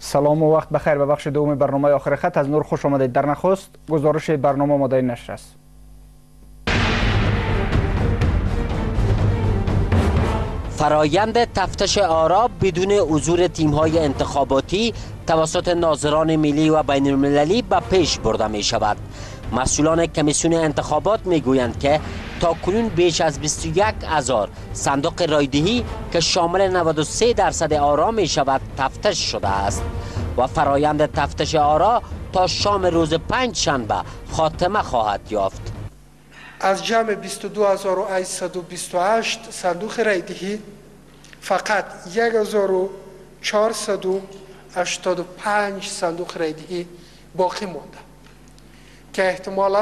سلام و وقت بخیر. به بخش دوم برنامه آخر خط از نور خوش آمدید. در نخست گزارش برنامه آماده نشر است. فرایند تفتش آرا بدون حضور تیم‌های انتخاباتی توسط ناظران ملی و بین المللی به پیش برده می شود. مسئولان کمیسیون انتخابات می گویند که تا کنون بیش از 21,000 صندوق رایدهی که شامل 93% آرا می شود تفتش شده است و فرایند تفتش آرا تا شام روز 5 شنبه خاتمه خواهد یافت. از جمع 22,828 صندوق رایدهی فقط 1,485 صندوق رایدهی باقی مانده که احتمالاً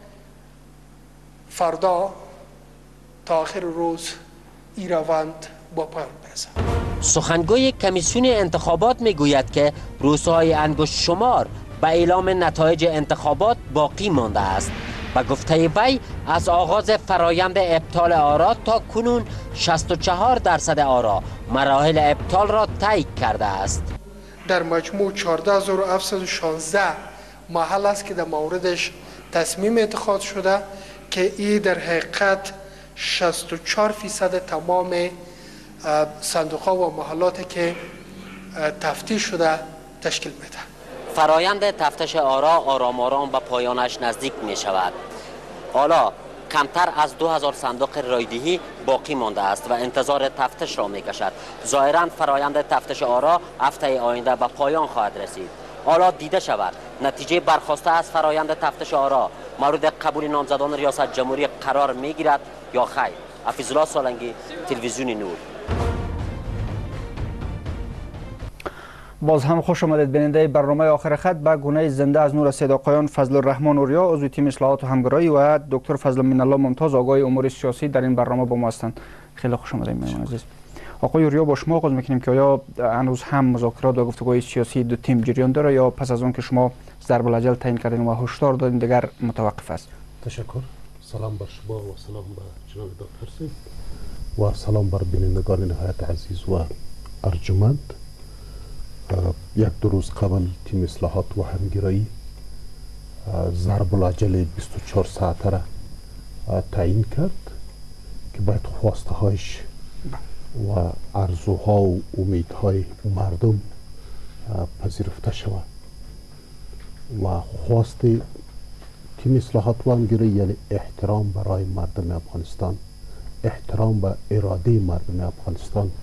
فردا تا آخر روز این روند با پایان برسد. سخنگوی کمیسیون انتخابات میگوید که روزهای انگشت شمار به اعلام نتایج انتخابات باقی مانده است. به گفته وی از آغاز فرایند ابطال آرا تا کنون 64% آرا مراحل ابطال را طی کرده است. در مجموع 14,716 محل است که در موردش تصمیم اتخاذ شده که این در حقیقت 64% تمام صندوق‌ها و محلات که تفتیش شده تشکیل میده. فرایند تفتش آرا آرام آرام به پایانش نزدیک می شود. حالا کمتر از 2000 صندوق رایدهی باقی مانده است و انتظار تفتش را می کشد. ظاهراً فرایند تفتش آرا هفته آینده به پایان خواهد رسید. حالا دیده شود نتیجه برخواسته از فرایند تفتش آرا مورد قبول نامزدان ریاست جمهوری قرار می گیرد یا خیر. حفیظالله سالنگی، تلویزیون نور. باز هم خوش آمدید بیننده برنامه آخر خط. به گونه زنده از نور صداقایان فضل الرحمن اوریا عضو تیم اصلاحات و همگرایی و دکتر فضل من الله ممتاز آگاه امور سیاسی در این برنامه با ما هستند. خیلی خوش آمدید مهمان عزیز. آقای اوریا، با شما آغاز میکنیم که آیا هنوز هم مذاکرات و گفتگوهای سیاسی دو تیم جریان داره یا پس از اون که شما ضرب الاجل تعیین کردین و هشدار دادین دیگر متوقف است؟ تشکر. سلام بر شما و سلام بر جناب دکتر سی و سلام بر بینندگان نهایت عزیز و ارجمند. یک دو روز قبل تیم اصلاحات و همگرایی ضرب الاجل 24 ساعته را تعیین کرد که باید خواسته هایش و آرزوها و امیدهای مردم پذیرفته شود و خواست تیم اصلاحات و همگرایی یعنی احترام برای مردم افغانستان، احترام به اراده مردم افغانستان.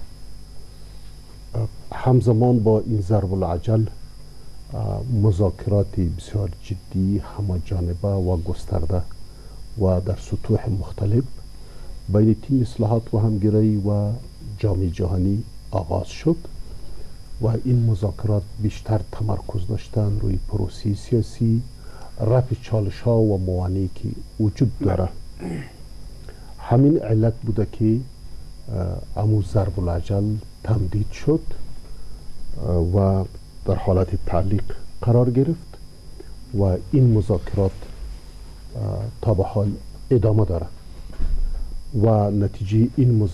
همزمان با این ضرب العجل مذاکرات بسیار جدی همه‌جانبه و گسترده و در سطوح مختلف بین تیم اصلاحات و همگرایی و جامعه جهانی آغاز شد و این مذاکرات بیشتر تمرکز داشتن روی پروسه سیاسی، رفع چالش ها و موانعی که وجود داره. همین علت بوده که امو ضرب العجل تمدید شد و در حالت تعلیق قرار گرفت و این مذاکرات تا به حال ادامه داره و نتیجه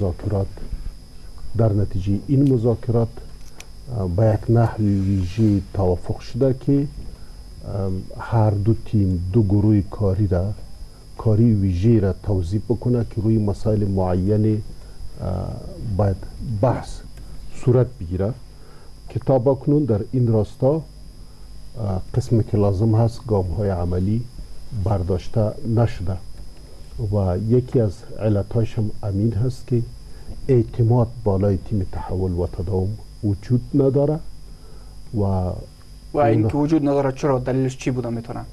این مذاکرات با یک نحو ویژه توافق شده که هر دو تیم دو گروه کاری ویژه را توضیح بکنه که روی مسائل معین باید بحث صورت بگیره که تا بکنون در این راستا قسمی که لازم هست گام های عملی برداشته نشده و یکی از علتهایش هم امین هست که اعتماد بالای تیم تحول و تداوم وجود نداره و این که وجود نداره چرا؟ دلیلش چی بوده میتونه؟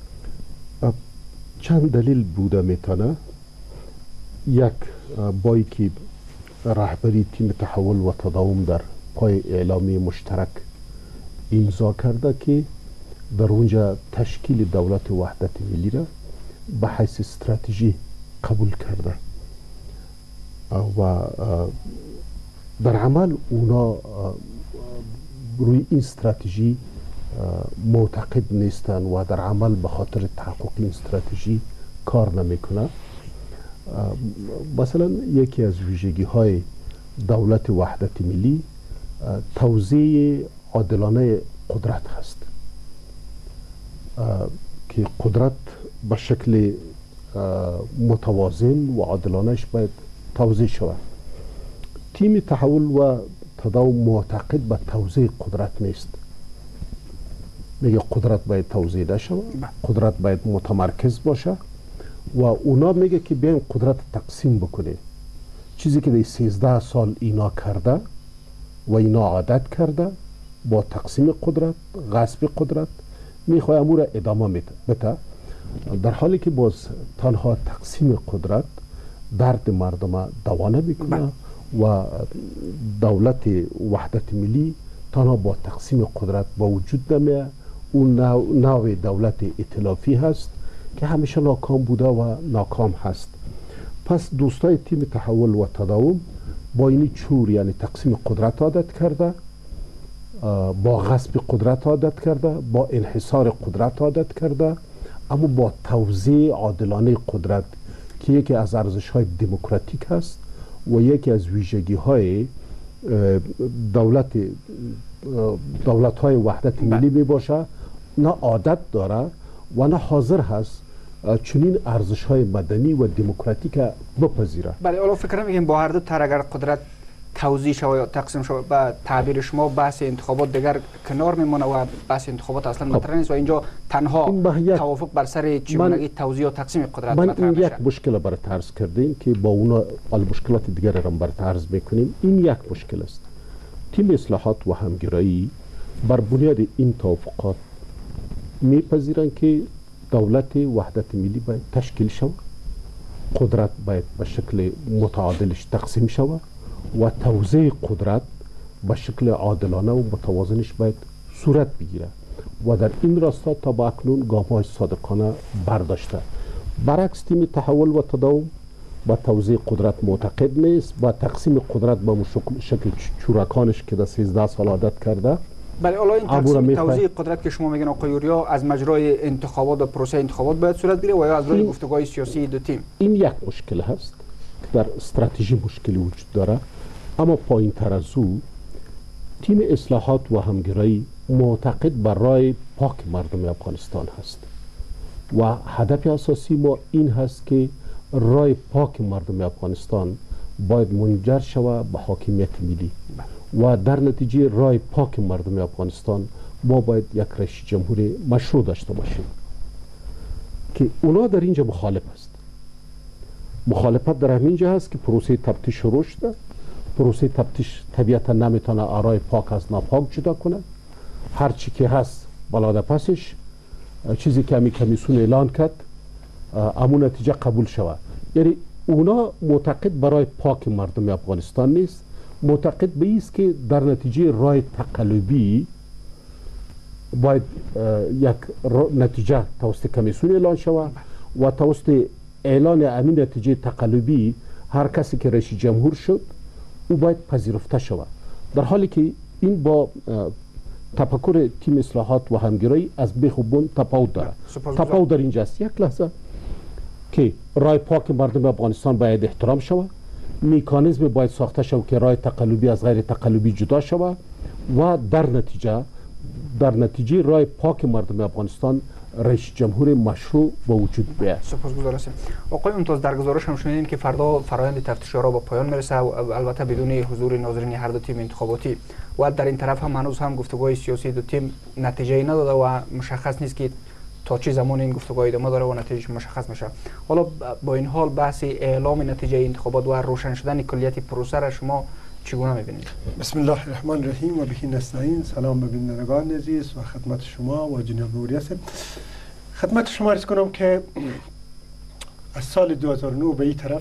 چند دلیل بوده میتونه. یک، با که رهبری تیم تحول و تداوم در پای اعلامی مشترک امضا کرده که در اونجا تشکیل دولت وحدت ملی را به حیث استراتژی قبول کرده و در عمل اونا روی این استراتژی معتقد نیستن و در عمل به خاطر تحقق این استراتژی کار نمیکنه. مثلا یکی از ویژگی های دولت وحدت ملی توزیع عادلانه قدرت هست که قدرت به شکل متوازن و عادلانهش باید توزیع شود. تیم تحول و تداوم معتقد به توزیع قدرت نیست. میگه قدرت باید توزیع نشه، قدرت باید متمرکز باشه و اونا میگه که بیاین قدرت تقسیم بکنه. چیزی که در 13 سال اینا کرده و اینا عادت کرده با تقسیم قدرت، غصب قدرت، میخواه امور ادامه بده، در حالی که باز تنها تقسیم قدرت درد مردم دوانه میکنه و دولت وحدت ملی تنها با تقسیم قدرت با وجود نمیه. اون نوع دولت ائتلافی هست که همیشه ناکام بوده و ناکام هست. پس دوستای تیم تحول و تداوم با این چور یعنی تقسیم قدرت عادت کرده، با غصب قدرت عادت کرده، با انحصار قدرت عادت کرده، اما با توزیع عادلانه قدرت که یکی از ارزش های دموکراتیک هست و یکی از ویژگی های دولت های وحدت ملی می باشه، نه عادت داره و نه حاضر هست چنین ارزش های مدنی و دموکراتیک بپذیره. بله، حالا فکر میگیم با هر دو طرح اگر قدرت توزیع شود یا تقسیم شود، با تعبیر شما بحث انتخابات دیگر کنار میمونه و بحث انتخابات اصلا مطرح نیست و اینجا تنها توافق بر سر چگونگی توزیع و تقسیم قدرت مطرح من بشه. یک مشکل برات عرض کردیم که با اونا مشکلات دیگر را برات عرض میکنیم. این یک مشکل است. تیم اصلاحات و همگرایی بر بنیاد این توافقات میپذیرند که دولت وحدت ملی باید تشکیل شود، قدرت باید به شکل متعادلش تقسیم شود و توزیع قدرت به شکل عادلانه و متوازنش باید صورت بگیره و در این راستا تا با اکنون گام‌های صادقانه برداشته. برعکس تیم تحول و تداوم با توزیع قدرت معتقد نیست، با تقسیم قدرت با شکل چورکانش که در 13 سال عادت کرده. بله، حالا این تقسیم توزیع قدرت که شما میگن آقای یوریا از مجرای انتخابات و پروسه انتخابات باید صورت بگیره و یا از راه گفتگوهای سیاسی دو تیم؟ این یک مشکل هست که در استراتژی مشکلی وجود داره، اما پایین تر از او تیم اصلاحات و همگرایی معتقد بر راه پاک مردم افغانستان هست و هدف اساسی ما این هست که راه پاک مردم افغانستان باید منجر شود به حاکمیت ملی و در نتیجه راه پاک مردم افغانستان ما باید یک رئیس جمهور مشروع داشته باشیم که اونا در اینجا مخالف است. مخالفت در همین جا هست که پروسه تفتیش شروع شده. پروسه تفتیش طبیعتا نمیتونه آرای پاک از ناپاک جدا کنه. هر چی که هست بالا پسش چیزی که همی کمیسیون اعلان کرد امون نتیجه قبول شود. یعنی اونا معتقد برای پاک مردم افغانستان نیست، معتقد به ایست که در نتیجه راه تقلبی باید یک نتیجه توسط کمیسیون اعلان شود و توسط اعلان امین نتیجه تقلبی هر کسی که رئیس جمهور شد او باید پذیرفته شود، در حالی که این با تفکر تیم اصلاحات و همگرایی از بیخ و بن تفاوت داره. تفاوت در اینجاست یک لحظه که راه پاک مردم افغانستان باید احترام شود، میکانیزم باید ساخته شود که راه تقلبی از غیر تقلبی جدا شود و در نتیجه راه پاک مردم افغانستان رئیس جمهور مشروع با وجود بیاید. سپاسگزار هستم. آقای ممتاز، در گزارش هم شنیدین که فردا فرآیند تفتیش آرا با پایان میرسه و البته بدون حضور ناظرین هر دو تیم انتخاباتی و در این طرف هم هنوز هم گفتگوهای سیاسی دو تیم نتیجه نداده و مشخص نیست که تا چه زمان این گفتگو ادامه داره و نتیجه مشخص میشه. حالا با این حال بحث اعلام نتیجه انتخابات و روشن شدن کلیت پروسه را شما چگونه می‌بینید؟ بسم الله الرحمن الرحیم و به نستعین. سلام به بینندگان عزیز و خدمت شما و جناب نوری هستم. خدمت شما عرض کنم که از سال 2009 به این طرف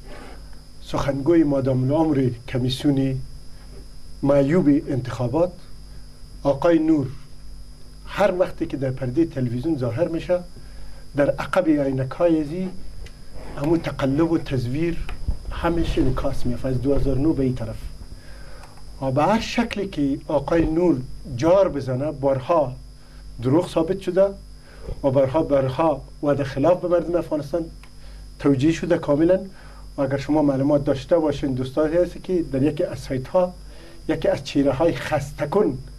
سخنگوی مادام العمر کمیسیون معیوب انتخابات آقای نور هر وقتی که در پرده تلویزیون ظاهر میشه در عقب عینک‌های ازی همون تقلب و تزویر همیشه انعکاس میفته. از 2009 به این طرف و به هر شکلی که آقای نور جار بزنه بارها دروغ ثابت شده و بارها و در خلاف به مردم افغانستان توجیه شده کاملا. و اگر شما معلومات داشته باشین دوستان هست که در یکی از سایت ها یکی از چهره های خسته کن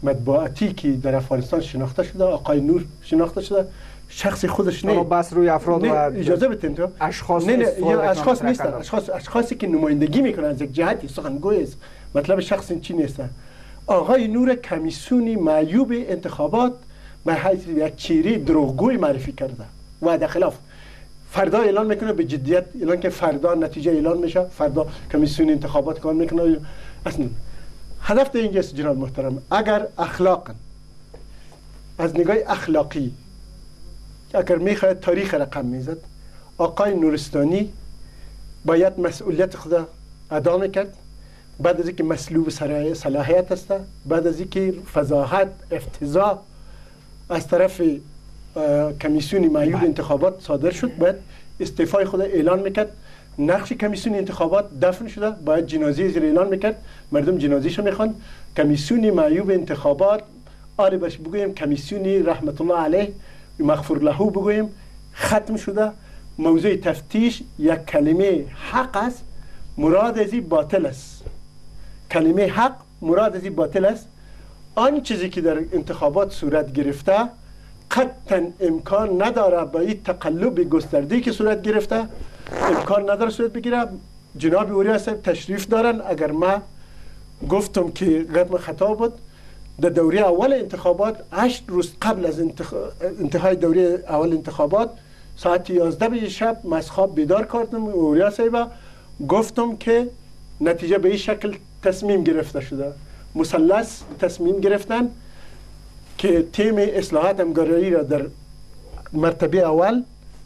مطبوعاتی که در افغانستان شناخته شده، آقای نور شناخته شده، شخص خودش نه. بس روی افراد و اجازه بدین تو اشخاص نه اشخاص نیستن. اشخاصی که نمایندگی میکنن از یک جهتی، سخنگوی است. مطلب شخص چی نیست. آقای نور کمیسیون معیوب انتخابات به حیث یک چیره دروغگوی معرفی کرده و در خلاف فردا اعلان میکنه، به جدیت اعلان که فردا نتیجه اعلان میشه، فردا کمیسیون انتخابات کار میکنه. اصلا هدف اینجاست جناب محترم، اگر اخلاقا از نگاه اخلاقی اگر میخواید تاریخ رقم میزد، آقای نورستانی باید مسئولیت خود ادا میکرد بعد از اینکه مسلوب صلاحیت است، بعد از اینکه فضاحت افتضاح از طرف کمیسیون معیوب انتخابات صادر شد، باید استعفای خود اعلان میکرد. نقش کمیسیون انتخابات دفن شده، باید جنازه زیر اعلان میکرد، مردم جنازه‌شو میخوان. کمیسیون معیوب انتخابات آره باش بگویم کمیسیون رحمت الله علیه مغفور له بگویم ختم شده. موضوع تفتیش یک کلمه حق است، مراد از این باطل است. کلمه حق مراد از این باطل است. آن چیزی که در انتخابات صورت گرفته قطعا امکان نداره با این تقلب گسترده‌ای که صورت گرفته امکان نداره صورت بگیره. جناب اوریا صاحب تشریف دارن. اگر ما گفتم که قدم خطا بود، در دوره اول انتخابات 8 روز قبل از انتهای دوره اول انتخابات ساعت 11 بجه شب از خواب بیدار کردم اوریا صاحب، گفتم که نتیجه به این شکل تصمیم گرفته شده. مثلث تصمیم گرفتن که تیم اصلاحات همگرایی را در مرتبه اول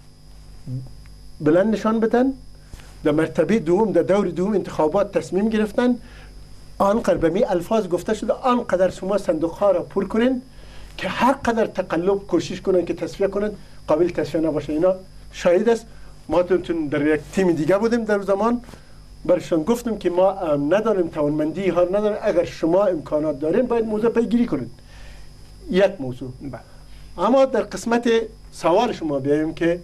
بلند نشان بدن، در مرتبه دوم در دور دوم انتخابات تصمیم گرفتن آنقدر به می الفاظ گفته شده آنقدر شما صندوق ها را پر کنین که هر قدر تقلب کوشش کنن که تصفیه کنن قابل تصفیه نباشه. اینا شاهد است. ما تون در یک تیم دیگه بودیم در زمان، برشان گفتم که ما نداریم توانمندی ها نداریم، اگر شما امکانات دارین باید موضوع پیگیری کنین. یک موضوع. اما در قسمت سوال شما بیایم که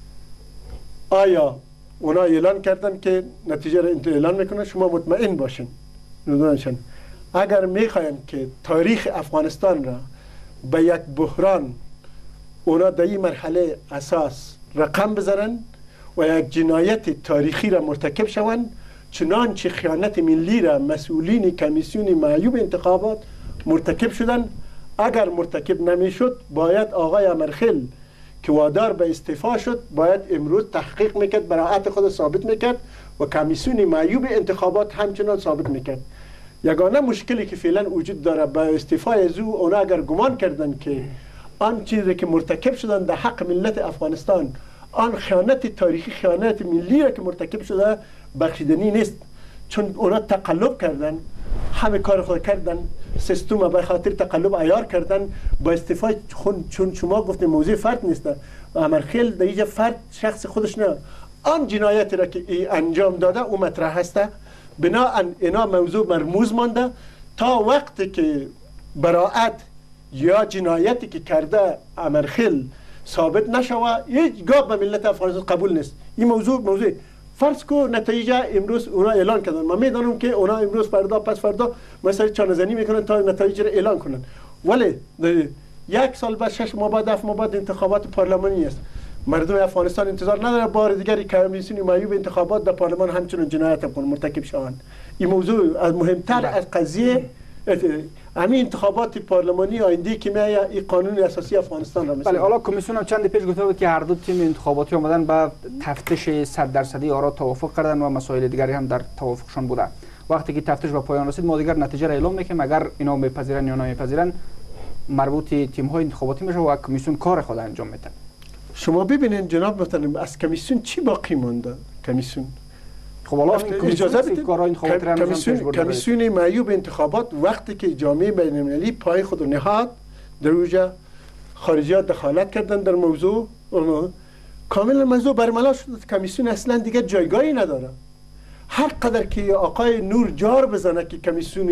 آیا اونا اعلان کردن که نتیجه را اعلان میکنن، شما مطمئن باشین ندونشن. اگر میخواین که تاریخ افغانستان را به یک بحران اونا در این مرحله اساس رقم بزنن و یک جنایت تاریخی را مرتکب شوند، چنانچه خیانت ملی را مسئولین کمیسیون معیوب انتخابات مرتکب شدن، اگر مرتکب نمیشد باید آقای امرخیل که وادار به استعفا شد باید امروز تحقیق میکرد، براءت خود ثابت میکرد و کمیسیون معیوب انتخابات همچنان ثابت میکرد. یگانه مشکلی که فعلا وجود داره با استعفای از او، اونا اگر گمان کردن که آن چیزی که مرتکب شدن در حق ملت افغانستان، آن خیانت تاریخی خیانت ملی را که مرتکب شده بخشیدنی نیست، چون اونا تقلب کردن، همه کار خود کردن، سیستم به خاطر تقلب عیار کردن با استعفای چون شما گفتین موضوع فرد نیست، امرخیل در اینجا فرد شخص خودش نه، آن جنایتی را که انجام داده او مطرح هسته، بناهن اینا موضوع مرموز مانده تا وقتی که براءت یا جنایتی که کرده امرخیل ثابت نشوه هیچ گاه به ملت افغانستان قبول نیست. این موضوع فرض کو نتیجه امروز اونا اعلان کردن، من میدانم که اونا امروز فردا پس فردا مثلا چانه‌زنی میکنن تا نتایج را اعلان کنن، ولی یک سال بعد 6 ماه بعد 7 ماه بعد انتخابات پارلمانی است. مردم افغانستان انتظار نداره بار دیگری کمیسیون معیوب انتخابات در پارلمان همچنان جنایت مرتکب شوند. این موضوع از مهمتر از قضیه همین انتخابات پارلمانی آینده که میاد این قانون اساسی افغانستان را. بله، حالا کمیسیون هم چند پیش گفته بود که هر دو تیم انتخاباتی اومدن با تفتیش 100% آرا توافق کردن و مسائل دیگری هم در توافقشان بوده. وقتی که تفتیش به پایان رسید ما دیگر نتیجه را اعلام میکنیم، اگر اینا میپذیرن یا نمیپذیرن مربوط تیم های انتخاباتی میشه و کمیسیون کار خود انجام میده. شما ببینید جناب محترم از کمیسیون چی باقی مونده؟ کمیسیون خب حالا اجازه بدید کمیسیون معیوب انتخابات وقتی که جامعه بین المللی پای خود نهاد در اوجا خارجیات دخالت کردن در موضوع کاملا موضوع برملا شد. کمیسیون اصلا دیگه جایگاهی نداره. هر قدر که آقای نور جار بزنه که کمیسیون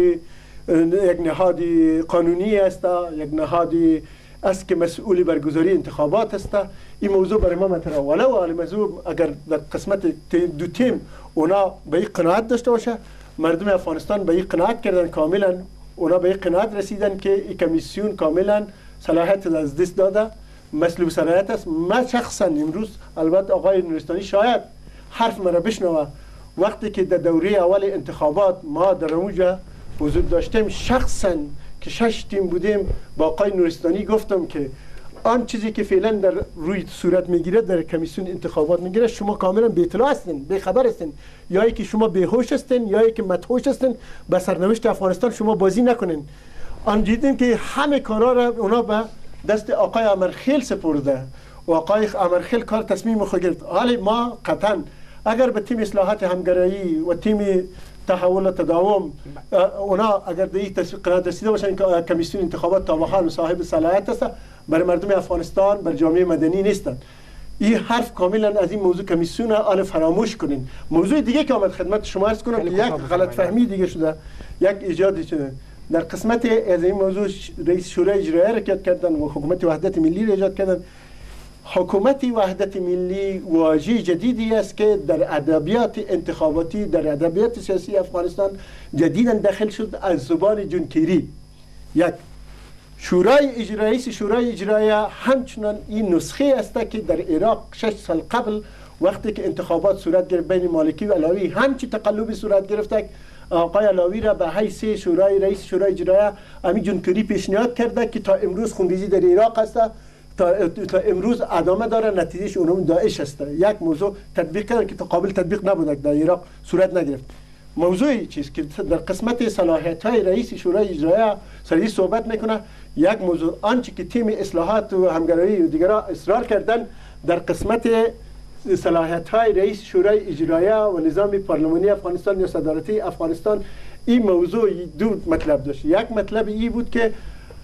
یک نهادی قانونی است، یک نهادی است که مسئولی برگزاری انتخابات است، این موضوع برای ما مطرح ولو موضوع اگر در قسمت دو تیم اونا به این قناعت داشته باشه، مردم افغانستان به این قناعت کردن کاملا اونا به قناعت رسیدن که این کمیسیون کاملا صلاحیت از دست داده، مسلوب صلاحیت است. من شخصا امروز البته آقای نورستانی شاید حرف مرا بشنوه، وقتی که در دوره اول انتخابات ما در اونجا حضور داشتیم، شخصا که 6 تیم بودیم با آقای نورستانی گفتم که آن چیزی که فعلا در روی صورت میگیره در کمیسیون انتخابات میگیره، شما کاملا بی اطلاع هستین، بی خبر هستین، یا ای که شما بیهوش هستین یا ای که مدهوش هستین، به سرنوشت افغانستان شما بازی نکنین. آن دیدیم که همه کارا را اونا به دست آقای امرخیل سپرده و آقای امرخیل کار تصمیم خود گرفت. حالی ما قطعا اگر به تیم اصلاحات همگرایی و تیم تحول و تداوم اونا اگر به این قناعت رسیده باشن که کمیسیون انتخابات تا بحال صاحب صلاحیت است، برای مردم افغانستان، بر جامعه مدنی نیستند. این حرف کاملا از این موضوع کمیسیون آن فراموش کنین. موضوع دیگه که آمد خدمت شما عرض کنم که یک غلط فهمی دیگه شده، یک ایجاد شده در قسمت از این موضوع. رئیس شورای اجرایی را کردن و حکومت وحدت ملی را ایجاد کردن. حکومت وحدت ملی واژه جدیدی است که در ادبیات انتخاباتی، در ادبیات سیاسی افغانستان جدیداً داخل شد از زبان جون کیری. یک رئیس شورای اجرایی همچنان این نسخه است که در عراق 6 سال قبل وقتی که انتخابات صورت گرفت بین مالکی و علاوی، همچی تقلبی صورت گرفت. آقای علاوی را به حیث رئیس شورای اجرایی امی جون کیری پیشنهاد کرده که تا امروز خونریزی در عراق است، تا امروز ادامه داره، نتیجهش اونم داعش است. یک موضوع تطبیق کردن که تا قابل تطبیق نبود، در عراق صورت نگرفت. موضوعی چیز که در قسمت صلاحیت‌های رئیس شورای اجرایی سری صحبت میکنه، یک موضوع آنچه که تیم اصلاحات و همگرایی و دیگران اصرار کردن در قسمت صلاحیت‌های رئیس شورای اجرایی و نظام پارلمانی افغانستان یا صدارتی افغانستان، این موضوع دو مطلب داشت. یک مطلب ای بود که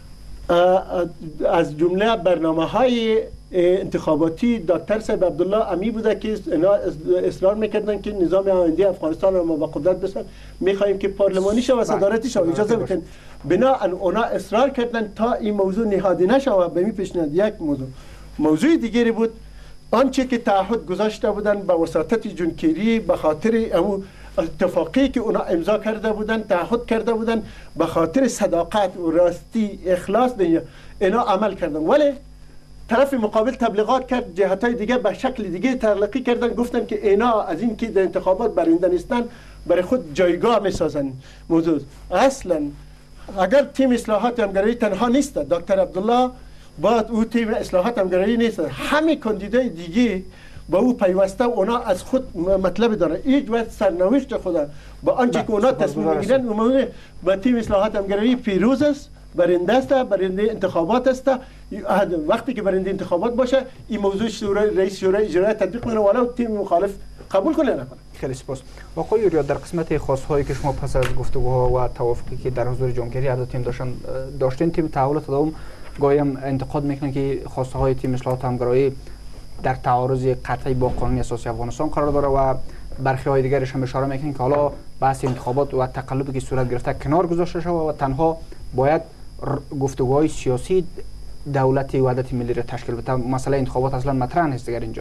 از جمله برنامه‌های انتخاباتی دکتر صاحب عبدالله امی بوده که اصرار میکردن که نظام آینده افغانستان را ما با قدرت بسن میخواهیم که پارلمانی شود و صدارتی شود، اجازه بدین. بنابراین اونا اصرار کردن تا این موضوع نهادی نشود به می پیشنهاد. یک موضوع دیگری بود آنچه که تعهد گذاشته بودن به وساطت جون کیری به خاطر اتفاقی که اونا امضا کرده بودن، تعهد کرده بودن، به خاطر صداقت و راستی اخلاص اینا عمل کردن. ولی طرف مقابل تبلیغات کرد، جهتای دیگه به شکل دیگه تلقی کردن، گفتن که اینا از این که در انتخابات برنده نیستن برای خود جایگاه میسازن. موضوع اصلا اگر تیم اصلاحات همگرایی تنها نیست، دکتر عبدالله با او تیم اصلاحات همگرایی نیست، همه کاندیدای دیگه با او پیوسته، اونا از خود مطلب دارن. هیچ وقت سرنوشت خود با آنچه که اونا تصمیم میگیرن اون با تیم اصلاحات همگرایی پیروز است، برنده است، برنده انتخابات است. وقتی که برنده انتخابات باشه این موضوع رئیس شورای اجرایی تطبیق کنه ولو تیم مخالف قبول کنه نکنه. خیلی سپاس. آقای یوریا، در قسمت خاص‌هایی که شما پس از گفتگوها و توافقی که در حضور جمهوری عدد تیم داشتین، تیم تحول و تداوم گاهی هم انتقاد میکنن که خواسته های تیم اصلاحات همگرایی در تعارض قطعی با قانون اساسی افغانستان قرار داره و برخی های دیگرش هم اشاره میکنن که حالا بحث انتخابات و تقلبی که صورت گرفته کنار گذاشته شود و تنها باید گفتگوهای سیاسی دولت وحدت ملی را تشکیل بده. مسئله انتخابات اصلا مطرح نیست در اینجا.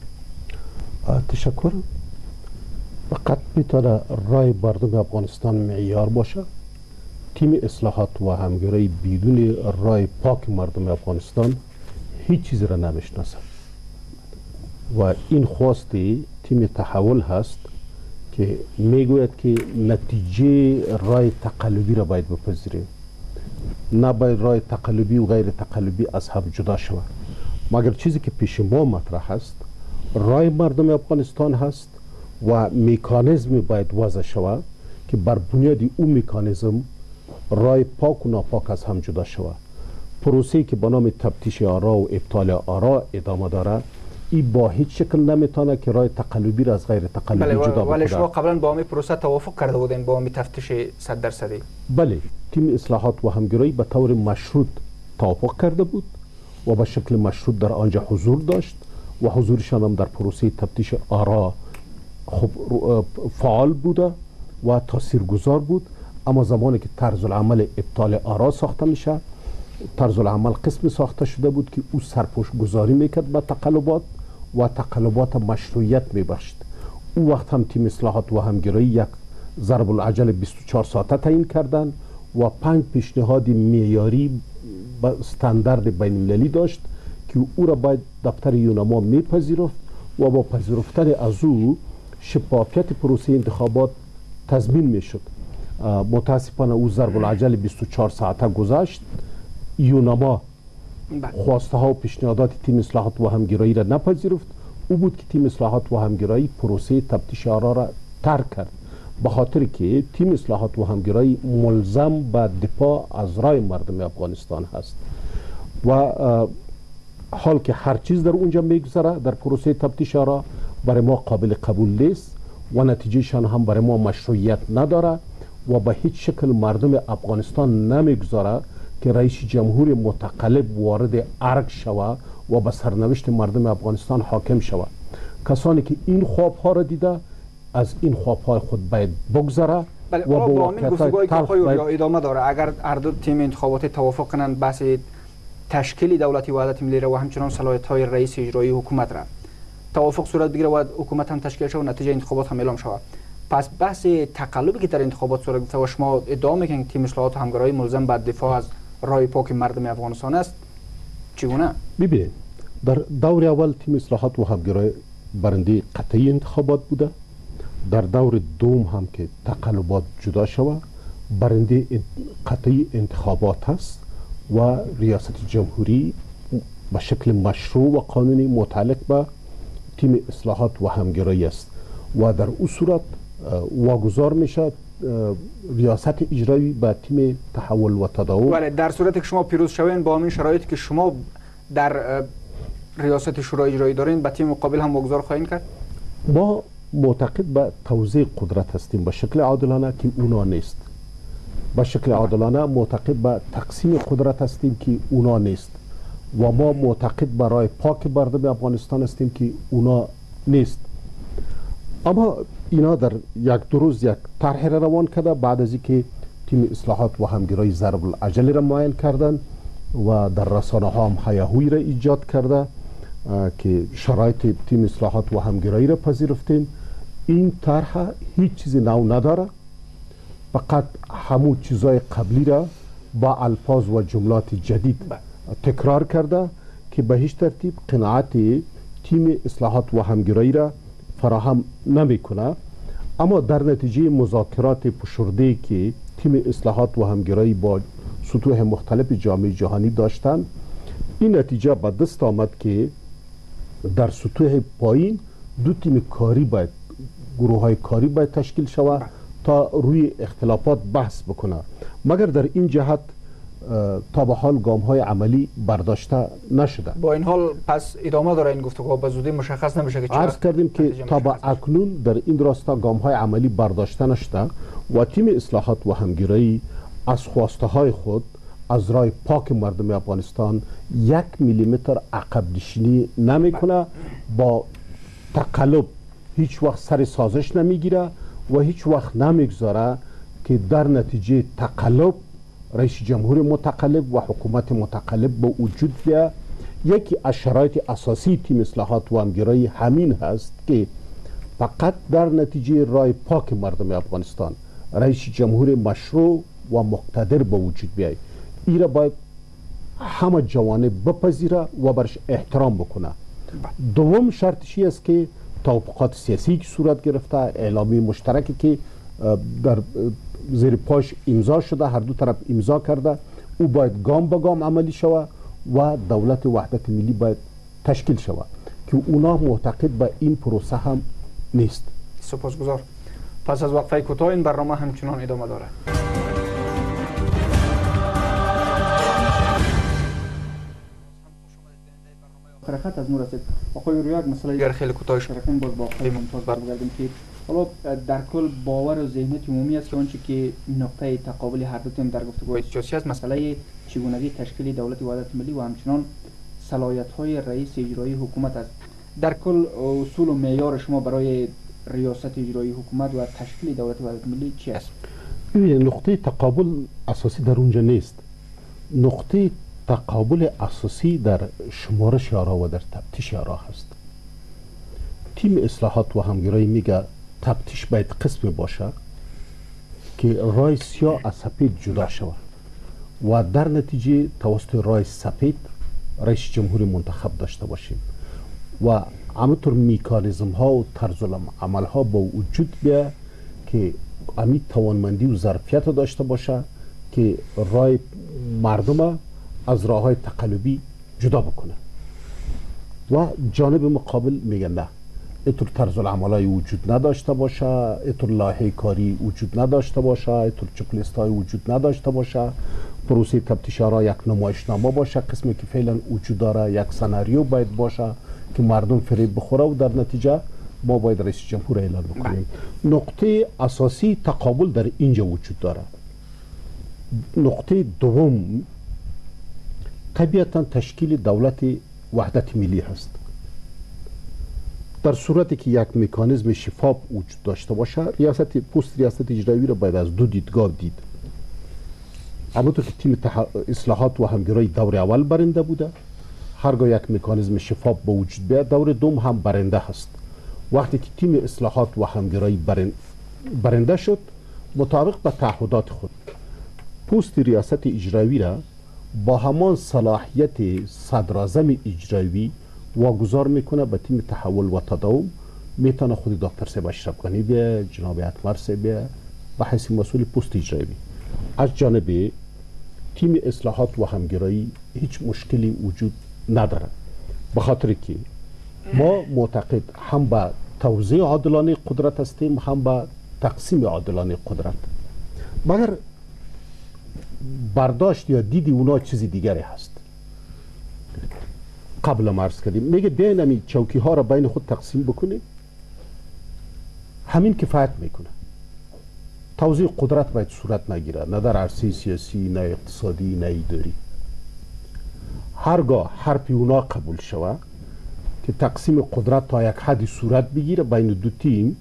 تشکر. فقط میتونه رای مردم افغانستان معیار باشه. تیم اصلاحات و همگرایی بدون رای پاک مردم افغانستان هیچ چیز را نمیشناسه و این خواست تیم تحول هست که میگوید که نتیجه رای تقلبی را باید بپذیریم، نباید رای تقلبی و غیر تقلبی از هم جدا شود. مگر چیزی که پیش ما مطرح است رای مردم افغانستان هست و میکانیزم باید وضع شود که بر بنیاد او میکانیزم رای پاک و ناپاک از هم جدا شود. پروسه‌ای که به نام تفتیش آرا و ابطال آرا ادامه دارد، این با هیچ شکل نمیتونه که رای تقلبی را از غیر تقلبی جدا بکنه. ولی شما قبلا با همین پروسه توافق کرده بودین، با همین تفتیش 100%؟ بله، تیم اصلاحات و همگرایی به طور مشروط توافق کرده بود و به شکل مشروط در آنجا حضور داشت و حضورشان هم در پروسه تفتیش آرا خب فعال بوده و تاثیرگذار بود. اما زمانی که طرز العمل ابطال آرا ساخته میشه، طرز العمل قسمی ساخته شده بود که او سرپوش گذاری میکرد به تقلبات و تقلبات مشروعیت میبخشید. او وقت هم تیم اصلاحات و همگرایی یک ضرب العجل 24 ساعته تعیین کردند و 5 پیشنهاد معیاری با استاندارد بین المللی داشت که او را باید دفتر یونما میپذیرفت و با پذیرفتن از او شفافیت پروسه انتخابات تضمین میشد. متاسفانه او ضرب العجل 24 ساعته گذشت. یونما خواسته ها و پیشنهادات تیم اصلاحات و همگرایی را نپذیرفت. او بود که تیم اصلاحات و همگرایی پروسه تفتیش آرا را ترک کرد، به خاطر که تیم اصلاحات و همگرایی ملزم به دفاع از رای مردم افغانستان هست و حال که هر چیز در اونجا میگذره در پروسه تفتیش آرا برای ما قابل قبول نیست و نتیجهشان هم برای ما مشروعیت نداره و به هیچ شکل مردم افغانستان نمیگذاره که رئیس جمهور متقلب وارد ارگ شود و به سرنوشت مردم افغانستان حاکم شود. کسانی که این خوابها را دیده از این خوابهای خود باید بگذره و با همین گفتگوهای که آقای ادامه داره. اگر هر دو تیم انتخاباتی توافق کنند بحث تشکیل دولتی وحدت ملی را و همچنان صلاحیت‌های رئیس اجرایی حکومت را توافق صورت بگیره و حکومت هم تشکیل شود و نتیجه انتخابات هم اعلام شود، پس بحث تقلبی که در انتخابات صورت گرفته و شما ادعا میکنید تیم اصلاحات و همگرایی ملزم به دفاع از رای پاک مردم افغانستان است، چگونه؟ ببینید، در دور اول تیم اصلاحات و همگرایی برنده قطعی انتخابات بوده. در دور دوم هم که تقلبات جدا شود برنده قطعی انتخابات است و ریاست جمهوری به شکل مشروع و قانونی متعلق به تیم اصلاحات و همگرایی است و در او صورت واگذار میشد ریاست اجرایی به تیم تحول و تداول. ولی در صورتی که شما پیروز شوین با همین شرایطی که شما در ریاست شورای اجرایی دارین به تیم مقابل هم واگذار خواهید کرد؟ ما معتقد به توزیع قدرت هستیم به شکل عادلانه که اونا نیست. به شکل عادلانه معتقد به تقسیم قدرت هستیم که اونا نیست و ما معتقد برای پاک مردم افغانستان هستیم که اونا نیست. اما اینا در یک دو روز یک طرح روان کرده بعد از اینکه تیم اصلاحات و همگرایی ضرب العجل را معین کردن و در رسانه ها هم هیاهویی را ایجاد کرده که شرایط تیم اصلاحات و همگرایی را پذیرفتیم. این طرح هیچ چیزی نو نداره، فقط همون چیزای قبلی را با الفاظ و جملات جدید تکرار کرده که به هیچ ترتیب قناعت تیم اصلاحات و همگرایی را فراهم نمیکنه. اما در نتیجه مذاکرات فشرده که تیم اصلاحات و همگرایی با سطوح مختلف جامعه جهانی داشتند، این نتیجه به دست آمد که در سطوح پایین دو تیم کاری باید گروه های کاری باید تشکیل شود تا روی اختلافات بحث بکنه. مگر در این جهت تا به حال گام های عملی برداشته نشده. با این حال پس ادامه داره این گفتگو به زودی مشخص نمیشه که عرض کردیم که تا به اکنون در این راستا گام های عملی برداشته نشده و تیم اصلاحات و همگرایی از خواسته های خود از رای پاک مردم افغانستان 1 میلیمتر عقب نشینی نمیکنه. با تقلب هیچ وقت سر سازش نمیگیره و هیچ وقت نمیگذاره که در نتیجه تقلب رئیس جمهور متقلب و حکومت متقلب به وجود بیاد. یکی از شرایط اساسی تیم اصلاحات و همگرایی همین هست که فقط در نتیجه رای پاک مردم افغانستان رئیس جمهور مشروع و مقتدر به وجود بیاید. این را باید همه جوانب بپذیره و برش احترام بکنه. دوم شرطشی است که توافقات سیاسی که صورت گرفته، اعلامیه مشترکی که در زیر پاش امضا شده، هر دو طرف امضا کرده، او باید گام به گام عملی شود و دولت وحدت ملی باید تشکیل شود که اونا معتقد به این پروسه هم نیست. سپاسگزار. پس از وقفه کوتاه این برنامه همچنان ادامه داره. خط از نور است. آقای رویا مسئله دیگر خیلی کوتاه شرکتیم باز با آقای ممتاز برگردیم که حالا در کل باور و ذهنیت عمومی است که آنچه که نقطه تقابل هر دو تیم در گفتگوهای سیاسی است مسئله چگونگی تشکیل دولت وحدت ملی و همچنان صلاحیت‌های رئیس اجرایی حکومت است. در کل اصول و معیار شما برای ریاست اجرایی حکومت و تشکیل دولت وحدت ملی چی است؟ نقطه تقابل اساسی در اونجا نیست. نقطه تقابل اساسی در شمارش آرا و در تفتیش آرا هست. تیم اصلاحات و همگرایی میگه تفتیش باید قسم باشه که رای سیاه از سپید جدا شود و در نتیجه توسط رای سپید رئیس جمهور منتخب داشته باشیم و همونطور میکانیزم ها و طرز عمل ها با وجود بیه که امی توانمندی و ظرفیت داشته باشه که رای مردم از راه های تقلبی جدا بکنه و جانب مقابل میگن نه، اینطور طرز العملای وجود نداشته باشه، اینطور لایحه کاری وجود نداشته باشه، اینطور چکلیست های وجود نداشته باشه، پروسه تفتیش را یک نمایشنامه باشه، قسمی که فعلا وجود داره یک سناریو باید باشه که مردم فریب بخوره و در نتیجه ما باید رئیس جمهور اعلان بکنیم. نقطه اساسی تقابل در اینجا وجود داره. نقطه دوم طبیعتا تشکیل دولت وحدت ملی هست. در صورتی که یک مکانیزم شفاف وجود داشته باشه، پست ریاست اجرایی را باید از دو دیدگاه دید. همونطور که تیم اصلاحات و همگرایی دور اول برنده بوده، هرگاه یک مکانیزم شفاف به وجود بیاد دور دوم هم برنده هست. وقتی که تیم اصلاحات و همگرایی برنده شد، مطابق به تعهدات خود پست ریاست اجرایی را با همان صلاحیت صدراعظم اجرایی واگذار میکنه به تیم تحول و تداوم. میتونه خود دکتر صاحب اشرف غنی بیه، جناب اکبر صاحب بیه به حیث مسئول پست اجرایی. از جانب تیم اصلاحات و همگرایی هیچ مشکلی وجود نداره، به خاطر که ما معتقد هم به توزیع عادلانه قدرت هستیم، هم به تقسیم عادلانه قدرت. مگر برداشت یا دیدی اونا چیزی دیگری هست. قبل ما عرض کردیم میگه بیاین همین چوکی ها را بین خود تقسیم بکنیم، همین کفایت میکنه. توزیع قدرت باید صورت نگیره، نه در عرصه سیاسی، نه اقتصادی، نه اداری. هرگاه حرفی اونا قبول شود که تقسیم قدرت تا یک حدی صورت بگیره بین دو تیم،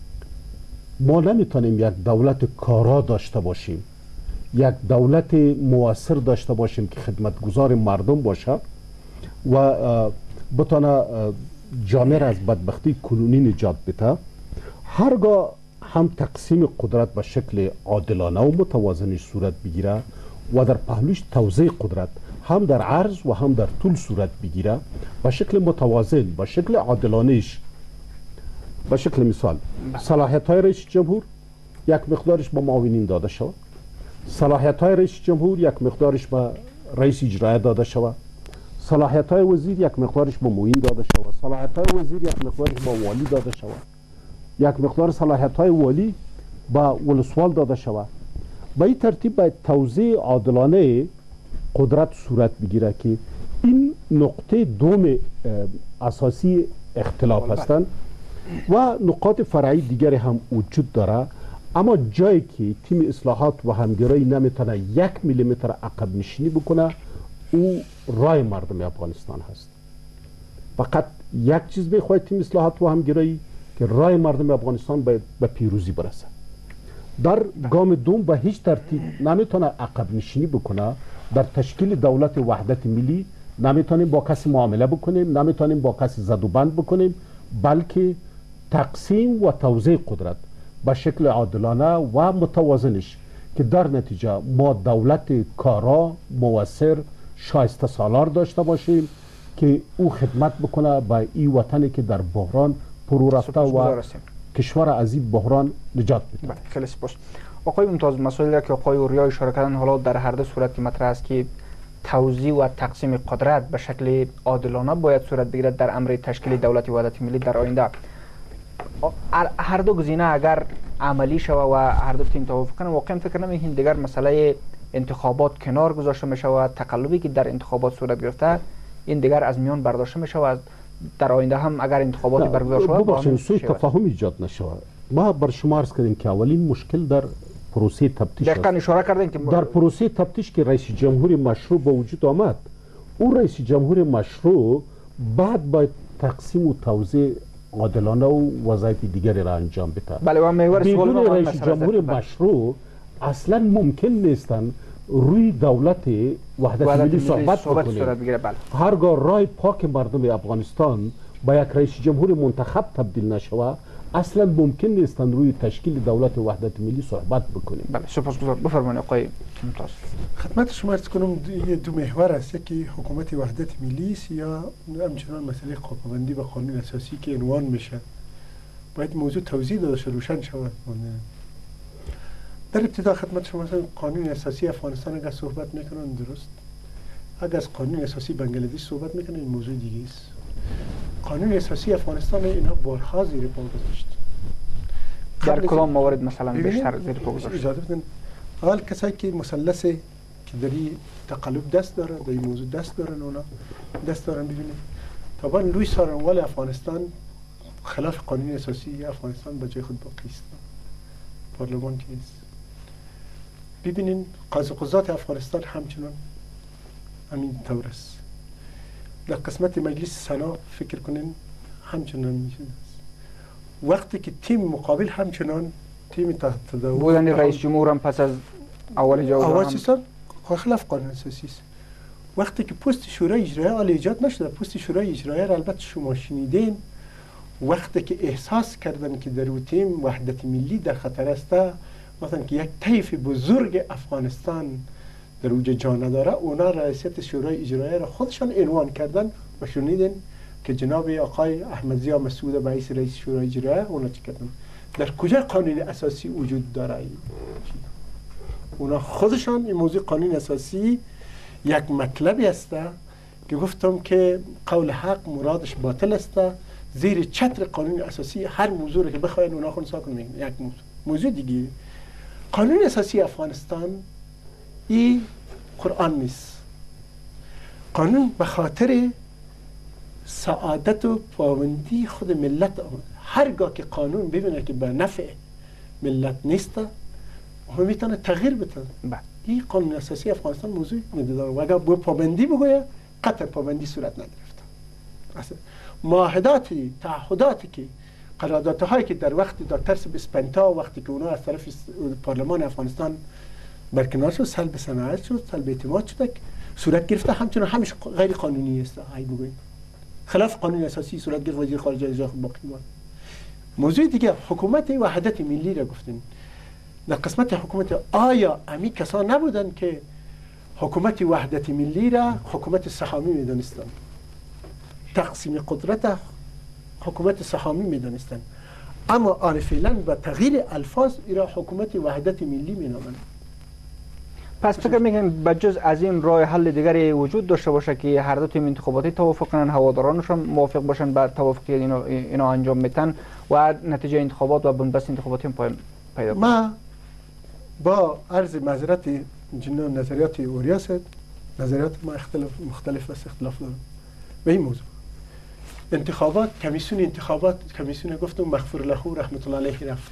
ما نمیتونیم یک دولت کارا داشته باشیم، یک دولت مؤثر داشته باشیم که خدمتگزار مردم باشه و بتونه جامعه را از بدبختی کنونی نجات بده. هرگاه هم تقسیم قدرت به شکل عادلانه و متوازنش صورت بگیره و در پهلوش توزیع قدرت هم در عرض و هم در طول صورت بگیره به شکل متوازن، به شکل عادلانهش. به شکل مثال صلاحیت های رئیس جمهور یک مقدارش به معاونین داده شود، صلاحیت های رئیس جمهور یک مقدارش به رئیس اجرایی داده شود، صلاحیت های وزیر یک مقدارش به معین داده شود، صلاحیت های وزیر یک مقدارش به والی داده شود، یک مقدار صلاحیت های والی به ولسوال داده شود. به این ترتیب باید توزیع عادلانه قدرت صورت بگیره که این نقطه دوم اساسی اختلاف هستند و نقاط فرعی دیگری هم وجود داره. اما جایی که تیم اصلاحات و همگرایی نمیتونه 1 میلیمتر عقب نشینی بکنه، او رای مردم افغانستان هست. فقط یک چیز بخواهد تیم اصلاحات و همگرایی که رای مردم افغانستان باید به پیروزی برسه. در گام دوم به هیچ ترتیب نمیتونه عقب نشینی بکنه. در تشکیل دولت وحدت ملی نمیتونیم با کسی معامله بکنیم، نمیتونیم با کسی زد و بند بکنیم، بلکه تقسیم و توزیع قدرت به شکل عادلانه و متوازنش که در نتیجه ما دولت کارا، موثر، شایسته سالار داشته باشیم که او خدمت بکنه به این وطنی که در بحران فرو رفته و کشور از این بحران نجات بده. خیلی سپاس. آقای ممتاز، مسائلی که آقای اوریا اشاره کردن حالا در هر دو صورت که مطرح است که توزیع و تقسیم قدرت به شکل عادلانه باید صورت بگیرد در امر تشکیل دولت وحدت ملی در آینده. هر دو گزینه اگر عملی شود و هر دو تیم توافق کنند، واقعا فکر نمی‌کنید دیگر مسئله انتخابات کنار گذاشته میشه و تقلبی که در انتخابات صورت گرفته این دیگر از میان برداشته میشه و در آینده هم اگر انتخابات برگزار شود ببخشید سوء تفاهم ایجاد نشود. ما بر شما عرض کردیم که اولین مشکل در پروسه تفتیش است. دقیقاً اشاره کردین که در پروسه تفتیش که رئیس جمهور مشروع به وجود آمد، او رئیس جمهور مشروع بعد باید تقسیم و توزیع عادلانه و وظایف دیگری را انجام بده. بله، و محور سوال بدون رئیس جمهور مشروع اصلا ممکن نیستن روی دولت وحدت ملی صحبت بکنیم. هرگاه رای پاک مردم افغانستان با یک رئیس جمهور منتخب تبدیل نشود، اصلا ممکن نیست روی تشکیل دولت وحدت ملی صحبت بکنیم. بله سپاسگزارم. بفرمایید آقای ممتاز. خدمت شما عرض کنم دو محور است، یکی حکومت وحدت ملی است یا همچنان مسئله پابندی به قانون اساسی که عنوان میشه. باید موضوع توضیح داده شد، روشن شود. در ابتدا خدمت شما قانون اساسی افغانستان اگر صحبت میکنن درست، اگر از قانون اساسی بنگلادش صحبت میکنن این موضوع دیگه است. قانون اساسی افغانستان اینها بارها زیر پا گذاشت. در کدام موارد مثلا بیشتر زیر پا گذاشت؟ اجازه بدن اول کسایی که مثلث که در این تقلب دست دارن، در این موضوع دست دارن، اونا دست دارن. ببینید طبعا لوی سارنوال افغانستان خلاف قانون اساسی افغانستان به جای خود باقی است. پارلمان که نیست. ببینین قاضی قضات افغانستان همچنان همین طور است. در قسمت مجلس سنا فکر کنین همچنان میشه. وقتی که تیم مقابل همچنان تیم تحت تداول بودن رئیس جمهور هم پس از اول جواب خلاف قانون اساسی است. وقتی که پست شورای اجرایی عالی ایجاد نشده، پست شورای اجرایی را البته شما شنیدین، وقتی که احساس کردن که در اون تیم وحدت ملی در خطر است، مثلا که یک طیف بزرگ افغانستان در اوج جا نداره، اونا رئیسیت شورای اجرایی را خودشان عنوان کردن و شنیدین که جناب آقای احمدضیا مسعود رئیس شورای اجرایی اونا چی کردن؟ در کجا قانون اساسی وجود داره؟ اونا خودشان این موضوع قانون اساسی یک مطلبی است که گفتم که قول حق مرادش باطل است، زیر چتر قانون اساسی هر موضوع رو که بخواین اونا خونسا کنن. یک موضوع دیگه، قانون اساسی افغانستان این قرآن نیست. قانون به خاطر سعادت و پابندی خود ملت آمده. هرگاه که قانون ببینه که به نفع ملت نیست هم میتونه تغییر بده. این قانون اساسی افغانستان موضوع نداره و اگر با پابندی بگویه قطع پابندی صورت نگرفته. اصلا معاهداتی تعهداتی که قراردادهایی که در وقت دکتر اسپنتا وقتی که اونا از طرف پارلمان افغانستان برکنار شد، سلب صنایع شد، سلب اعتماد شد، صورت گرفته همچنان همش غیر قانونی است. ای بگویید خلاف قانون اساسی صورت گرفت، وزیر خارجه از باقی ماند. موضوع دیگه حکومت وحدت ملی را گفتیم. در قسمت حکومت آیا امی کسان نبودن که حکومت وحدت ملی را حکومت سهامی میدانستن، تقسیم قدرت حکومت سهامی میدانستن، اما آن فعلا با تغییر الفاظ ایرا حکومت وحدت ملی مینامند. پس فکر میکنین بجز از این راه حل دیگری وجود داشته باشه که هر دو تیم انتخاباتی توافق کنن، هوادارانشون موافق باشن بعد توافقی اینا انجام میتن و نتیجه انتخابات و بنبست انتخاباتی هم پیدا کنه؟ ما با عرض معذرت جناب نظریات اوریاست، نظریات ما مختلف است، اختلاف دارم به این موضوع. انتخابات کمیسیون گفتم مغفور له رحمت الله علیه رفت،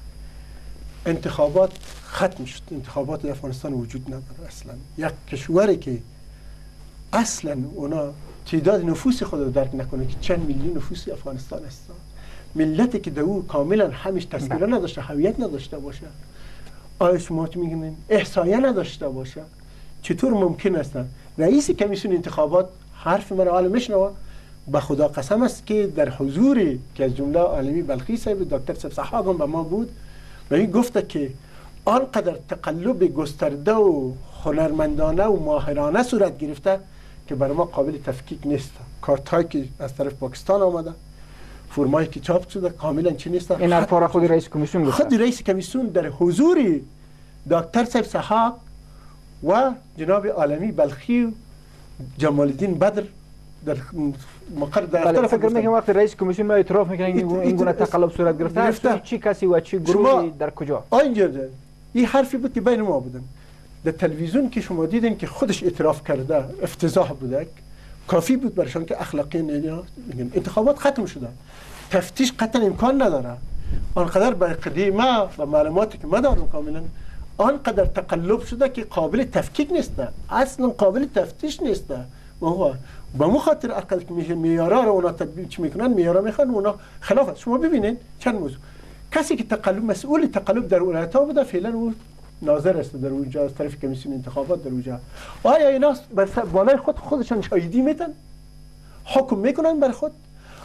انتخابات ختم شد، انتخابات در افغانستان وجود نداره. اصلا یک کشوری که اصلا اونا تعداد نفوس خود رو درک نکنه که چند میلیون نفوس افغانستان است، ملتی که در او کاملا همیش تذکره نداشته، هویت نداشته باشه، آیا شما میگین احصایه نداشته باشه، چطور ممکن است رئیس کمیسیون انتخابات حرف من رو میشنوه؟ به خدا قسم است که در حضور که از جمله عالمی بلخی صاحب دکتر صاحب صحاق هم به ما بود و این گفته که آنقدر تقلب گسترده و هنرمندانه و ماهرانه صورت گرفته که برای ما قابل تفکیک نیست. کارتایی که از طرف پاکستان آمده، فرمایی که چاپ شده کاملا چی نیست. این حرفا را خود رئیس کمیسیون گفته، خود رئیس کمیسیون در حضور دکتر صاحب صحاق و جناب عالمی بلخی و جمال الدین بدر در مقر در فکر میکنم وقتی رئیس کمیسیون ما اعتراف میکنه این گونه تقلب صورت گرفته، چی کسی و چی گروهی در کجا؟ اینجوری این حرفی بود که بین ما بودن در تلویزیون که شما دیدین که خودش اعتراف کرده افتضاح بوده، کافی بود برشان که اخلاقی میگن انتخابات ختم شده، تفتیش قطعا امکان نداره. آنقدر به قدیمه و معلوماتی که ما دارم کاملا آنقدر تقلب شده که قابل تفکیک نیست، اصلا قابل تفتیش نیست. با مو خاطر اقل که میشه میارا رو اونا تطبیق میکنن، میارا میخوان اونا خلاف. شما ببینید چند موضوع، کسی که تقلب مسئول تقلب در ولایت ها بوده فعلا او ناظر است در اونجا از طرف کمیسیون انتخابات در اونجا. آیا اینا بالای خودشان شاهدی میتن، حکم میکنن بر خود؟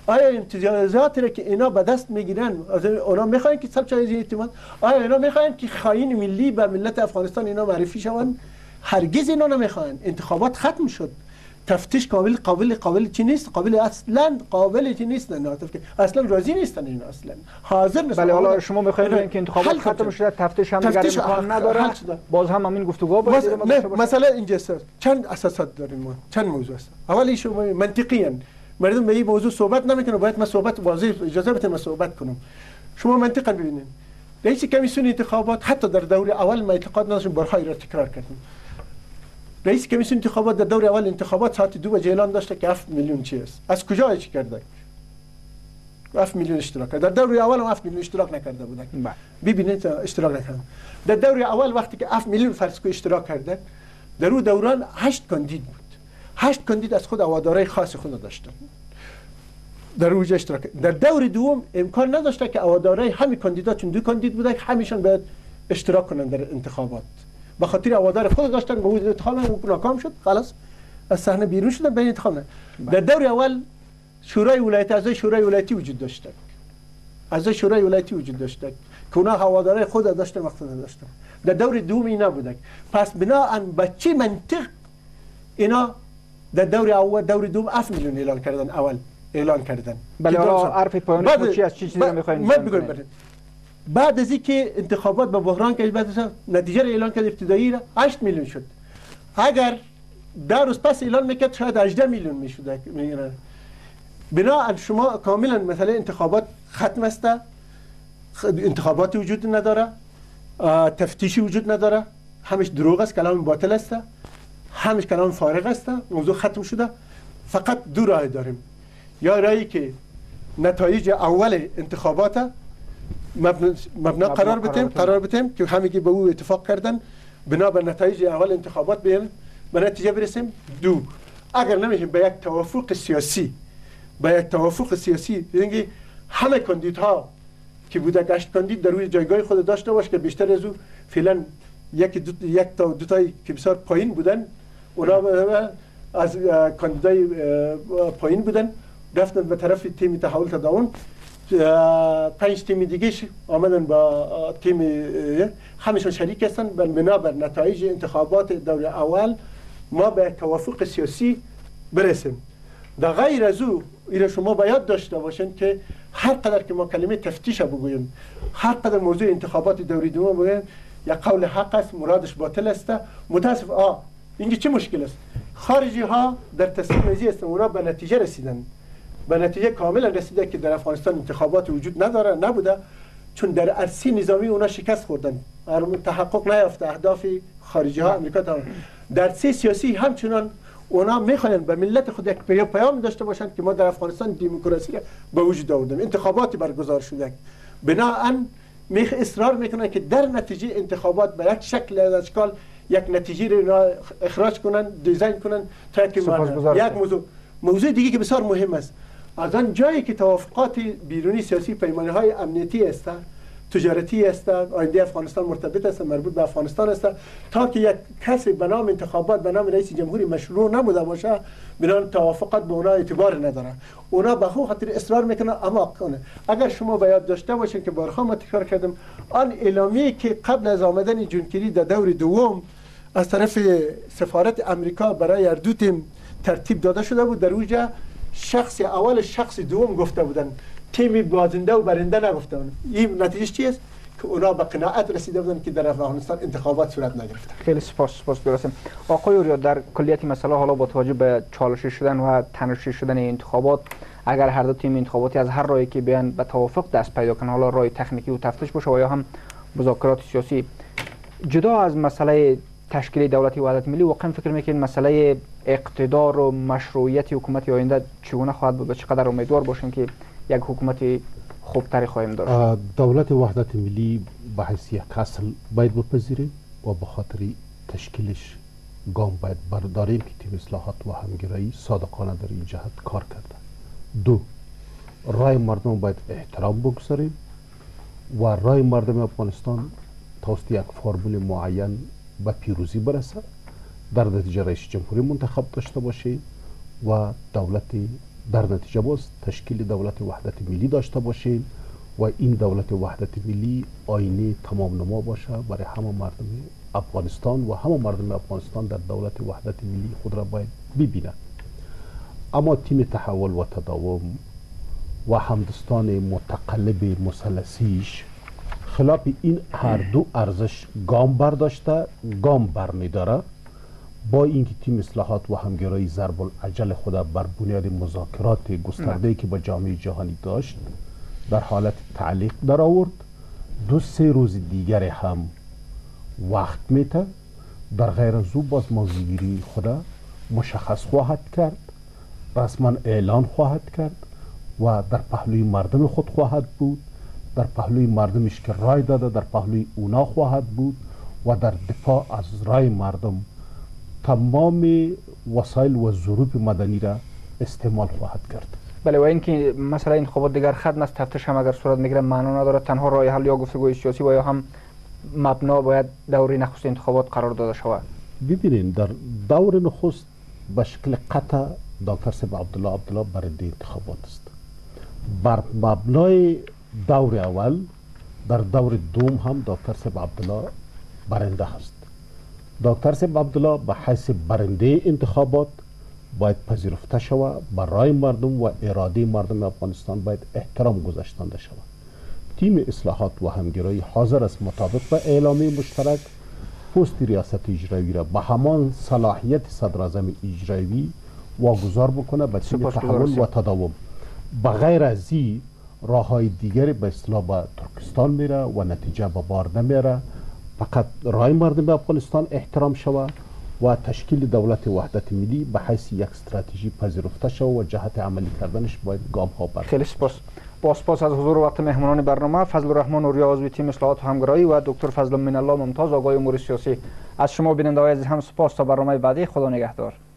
آیا امتیازاتی را که اینا به دست میگیرن از اونا میخواین که سب چایزی اعتماد؟ آیا اینا میخواین که خاین ملی به ملت افغانستان اینا معرفی شوند؟ هرگز اینا نمیخواین. انتخابات ختم شد، تفتیش قابل چی نیست، قابل چی نیست، نه اصلا راضی نیستن اینا، اصلا حاضر نیستن. بله حالا شما میخواین که انتخابات ختم شده، تفتیش هم دیگر امکان نداره، باز هم همین گفتگو باید مثلا اینجا چند اساسات داریم ما، چند موضوع است. اولی شما منطقیاً مردم به این موضوع صحبت نمیکنه، باید من صحبت واضح اجازه بده من صحبت کنم. شما منطقاً ببینید رئیس کمیسیون انتخابات حتی در دور اول ما اعتقاد نداشتم، بارها را تکرار کردم. رئیس کمیسیون انتخابات در دور اول انتخابات ساعت 2 بجه اعلان داشته که 7 میلیون چی است. از کجا چی کرده؟ 7 میلیون اشتراک کرد. در دور اول هم 7 میلیون اشتراک نکرده بودن. ببینید اشتراک نکردن. در دور اول وقتی که 7 میلیون فرض کو اشتراک کردن، در اون دوران 8 کاندید بود. 8 کاندید از خود هوادارهای خاص خود داشتن. در اوج اشتراک. در دور دوم امکان نداشته که هوادارهای همین کاندیدا، چون 2 کاندید بودن، همیشون باید اشتراک کنن در انتخابات. به خاطر هوادار خود داشتن، به اون انتخاب ناکام شد، خلاص از صحنه بیرون شدن، به انتخاب نه. در دور اول شورای ولایتی، اعضای شورای ولایتی وجود داشتن. اعضای شورای ولایتی وجود داشتن که اونا هوادارهای خود داشتن، مقصد داشتن. در دور دوم اینا بودن. پس بناهن به چه منطق اینا در دور اول دور دوم 7 میلیون اعلان کردن، اعلان کردن. بله حرف پایانی چی از چی چیزی میخواین؟ من بگم بعد از اینکه انتخابات به بحران کشید، بعد نتیجه را اعلان کرد ابتدایی را 8 میلیون شد. اگر 2 روز پس اعلان میکرد شاید 18 میلیون میشد. بنابراین شما کاملا مثلا انتخابات ختم است، انتخاباتی وجود نداره، تفتیشی وجود نداره، همش دروغ است، کلام باطل است، همش کلام فارغ است، موضوع ختم شده. فقط 2 راه داریم. یا راهی که نتایج اول انتخابات مبنا قرار بتیم که همگی به او اتفاق کردن، بنا به نتایج اول انتخابات به نتیجه برسیم. 2 اگر نمیشیم به یک توافق سیاسی، یعنی همه کاندیدها که بوده 8 کاندید در روی جایگاه خود داشته باشه که بیشتر از او فعلا یک تا دو تایی که بسیار پایین بودن، اونا از کاندیدای پایین بودن، رفتن به طرف تیم تحول تداون. 5 تیم دیگه آمدن با تیم، همشون شریک هستن. بنابر نتایج انتخابات دور اول ما به توافق سیاسی برسیم. در غیر از او ایره شما باید داشته باشین که هر قدر که ما کلمه تفتیش بگوییم، هر قدر موضوع انتخابات دوری دوم بگوییم، یک قول حق است، مرادش باطل است. متاسف اینجا چه مشکل است؟ خارجی ها در تصمیم ریزی هستن، اونا به نتیجه رسیدن، به نتیجه کاملا رسیده که در افغانستان انتخابات وجود نبوده، چون در عرصه نظامی اونا شکست خوردن، تحقق نیافته اهداف خارجی ها امریکا تا در عرصه سیاسی همچنان اونا میخوان به ملت خود یک پیام داشته باشند که ما در افغانستان دموکراسی را به وجود آوردیم، انتخاباتی برگزار شده. بنابراین اصرار میکنن که در نتیجه انتخابات به یک شکل از اشکال یک نتیجه را اخراج کنن، دیزاین کنن تا که یک موضوع دیگه که بسیار مهم است. از آن جایی که توافقات بیرونی سیاسی، پیمانه‌های امنیتی است، تجارتی است، آینده افغانستان مرتبط است، مربوط به افغانستان است، تا که یک کسی به نام انتخابات به نام رئیس جمهوری مشروع نبوده باشه، بنابراین توافقات به اونا اعتبار نداره. اونا به خود خاطر اصرار میکنن اما کنه. اگر شما باید داشته باشین که بارها ما تکرار کردم، آن اعلامیه که قبل از آمدن جون کری در دور دوم از طرف سفارت امریکا برای هر دو تیم ترتیب داده شده بود، در اوجا شخص اول شخص دوم گفته بودن، تیم بازنده و برنده نگفته بودن. این نتیجه چی است؟ که اونا به قناعت رسیده بودن که در افغانستان انتخابات صورت نگرفته. خیلی سپاس درسته. آقای اوریا، در کلیت مسئله حالا با توجه به چالشی شدن و تنشی شدن انتخابات، اگر هر دو تیم انتخاباتی از هر راهی که بیان به توافق دست پیدا کنن، حالا راه تکنیکی و تفتیش باشه و یا هم مذاکرات سیاسی، جدا از مسئله تشکیل دولتی وحدت ملی، واقعا فکر میکنید مسئله اقتدار و مشروعیت حکومت آینده چگونه خواهد بود و چقدر امیدوار باشین که یک حکومت خوبتری خواهیم داشت؟ دولت وحدت ملی به حیث یک اصل باید بپذیریم و به خاطر تشکیلش گام باید برداریم که تیم اصلاحات و همگرایی صادقانه در این جهت کار کرده. 2 رای مردم باید احترام بگذاریم و رای مردم افغانستان توسط یک فرمول معین به پیروزی برسد، در نتیجه رئیس جمهوری منتخب داشته باشه و دولت در نتیجه باز تشکیل دولت وحدت ملی داشته باشیم و این دولت وحدت ملی آینه تمام نما باشه برای همه مردم افغانستان و همه مردم افغانستان در دولت وحدت ملی خود را باید ببینند. اما تیم تحول و تداوم و همدستان متقلب مثلثیش خلاف این هر دو ارزش گام برداشته، گام برمیداره. با اینکه تیم اصلاحات و همگرایی ضرب العجل خود بر بنیاد مذاکرات گسترده‌ای که با جامعه جهانی داشت در حالت تعلیق در آورد، 2-3 روز دیگر هم وقت میته. در غیر از او باز موضوعگیری خود مشخص خواهد کرد، رسما اعلان خواهد کرد و در پهلوی مردم خود خواهد بود، در پهلوی مردمش که رای داده در پهلوی اونا خواهد بود و در دفاع از رای مردم تمام وسایل و ظروف مدنی را استعمال خواهد کرد. بله، و اینکه مثلا انتخابات دیگر ختم است، تفتیش هم اگر صورت میگیره معنا نداره، تنها راه حل یا گفتگوی سیاسی و یا هم مبنا باید دوره نخست انتخابات قرار داده شود. ببینید در دور نخست به شکل قطع دکتر صاحب عبدالله برنده انتخابات است. بر مبنای دور اول در دور دوم هم دکتر صاحب عبدالله برنده است. دکتر صاحب عبدالله به حیث برنده انتخابات باید پذیرفته شود، برای مردم و اراده مردم افغانستان باید احترام گذاشتنده شود. تیم اصلاحات و همگرایی حاضر است مطابق با اعلامیه مشترک پست ریاست اجرایی را به همان صلاحیت صدراعظم اجرایی واگذار بکنه به تیم تحول و تداوم. بغیر از این راههای دیگری به اصطلاح به ترکستان میره و نتیجه به بار نمیره. فقط رای مردم افغانستان احترام شود و تشکیل دولت وحدت ملی به حیث یک استراتژی پذیرفته شود و جهت عملی کردنش باید گام ها بردارد. خیلی سپاس از حضور وقت مهمانان برنامه فضل الرحمن اوریا عضو تیم اصلاحات و همگرایی و دکتر فضل من الله ممتاز آگاه امور سیاسی. از شما بیننده های عزیز هم سپاس. تا برنامه بعدی، خدا نگهدار.